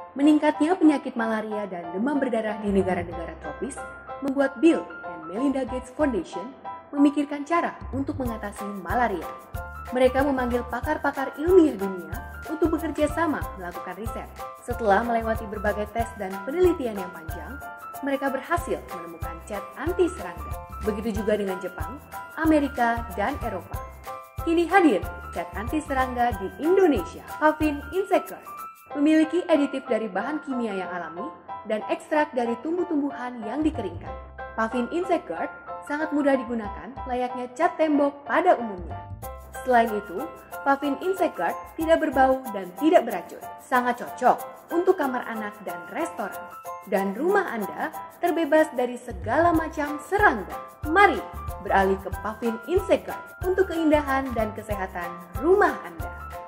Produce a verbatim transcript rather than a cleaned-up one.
Meningkatnya penyakit malaria dan demam berdarah di negara-negara tropis membuat Bill dan Melinda Gates Foundation memikirkan cara untuk mengatasi malaria. Mereka memanggil pakar-pakar ilmiah dunia untuk bekerja sama melakukan riset. Setelah melewati berbagai tes dan penelitian yang panjang, mereka berhasil menemukan cat anti serangga. Begitu juga dengan Jepang, Amerika, dan Eropa. Kini hadir cat anti serangga di Indonesia. Pavin Insect Guard memiliki aditif dari bahan kimia yang alami dan ekstrak dari tumbuh-tumbuhan yang dikeringkan. Pavin Insect Guard sangat mudah digunakan layaknya cat tembok pada umumnya. Selain itu, Pavin Insect Guard tidak berbau dan tidak beracun. Sangat cocok untuk kamar anak dan restoran. Dan rumah Anda terbebas dari segala macam serangga. Mari beralih ke Pavin Insect Guard untuk keindahan dan kesehatan rumah Anda.